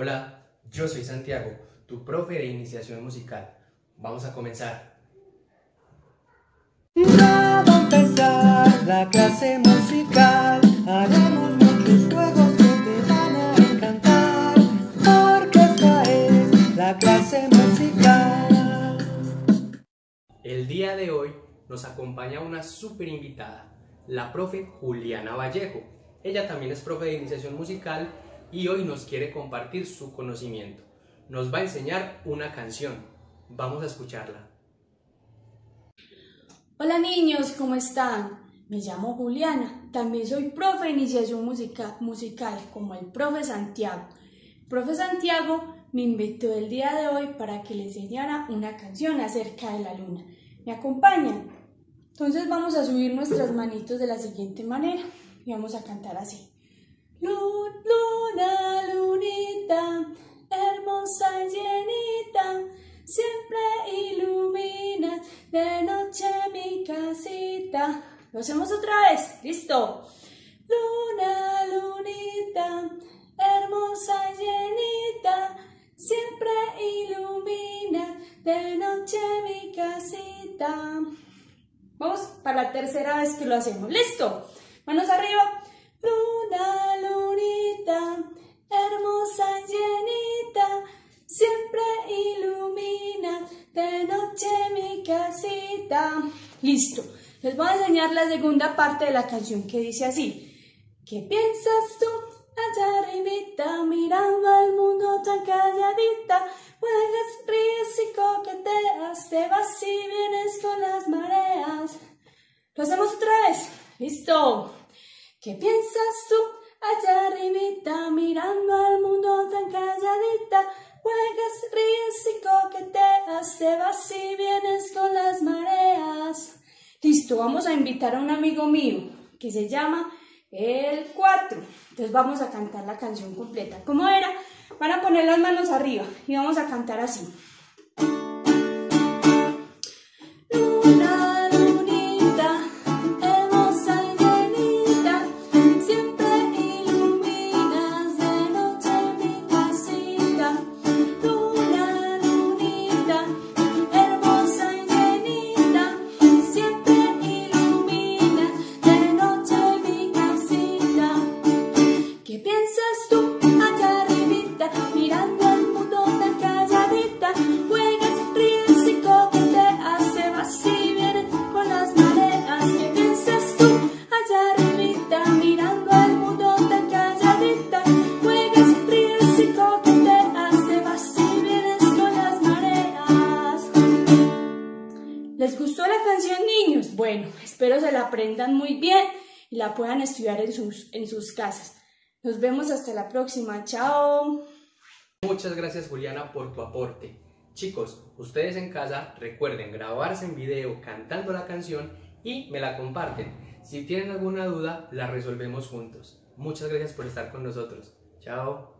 Hola, yo soy Santiago, tu profe de iniciación musical. Vamos a comenzar. Ya va a empezar la clase musical. Haremos muchos juegos que te van a encantar, porque esta es la clase musical. El día de hoy nos acompaña una súper invitada, la profe Juliana Vallejo. Ella también es profe de iniciación musical y hoy nos quiere compartir su conocimiento. Nos va a enseñar una canción. Vamos a escucharla. Hola niños, ¿cómo están? Me llamo Juliana, también soy profe de iniciación musical como el profe Santiago. El profe Santiago me invitó el día de hoy para que le enseñara una canción acerca de la luna. ¿Me acompañan? Entonces vamos a subir nuestras manitos de la siguiente manera y vamos a cantar así. Luna, lunita, hermosa y llenita, siempre iluminas de noche mi casita. Lo hacemos otra vez. ¿Listo? Luna, lunita, hermosa y llenita, siempre iluminas de noche mi casita. Vamos para la tercera vez que lo hacemos. ¿Listo? Manos arriba. Luna, lunita, hermosa y llenita, siempre ilumina de noche mi casita. Listo. Les voy a enseñar la segunda parte de la canción que dice así. ¿Qué piensas tú allá arribita, mirando al mundo tan calladita? Juegas, ríes y coqueteas, te vas y vienes con las mareas. Lo hacemos otra vez. Listo. ¿Qué piensas tú allá arribita, mirando al mundo tan calladita? Juegas, ríes y coqueteas, te vas y vienes con las mareas. Listo, vamos a invitar a un amigo mío que se llama El 4. Entonces vamos a cantar la canción completa. ¿Cómo era? Van a poner las manos arriba y vamos a cantar así. Luna, lunita, hermosa y llenita, siempre iluminas de noche mi casita. Luna, lunita, hermosa y llenita, siempre iluminas de noche mi casita. ¿Qué piensas tú allá arribita, mirando al mundo tan calladita? Juegas, ríes y coqueteas, te vas y vienes con las mareas. ¿Qué piensas tú allá arribita, mirando al mundo tan calladita? Juegas, ríes y coqueteas, te vas y vienes con las mareas. ¿Les gustó la canción, niños? Bueno, espero se la aprendan muy bien y la puedan estudiar en sus casas. Nos vemos hasta la próxima. Chao. Muchas gracias, Juliana, por tu aporte. Chicos, ustedes en casa recuerden grabarse en video cantando la canción y me la comparten. Si tienen alguna duda, la resolvemos juntos. Muchas gracias por estar con nosotros. Chao.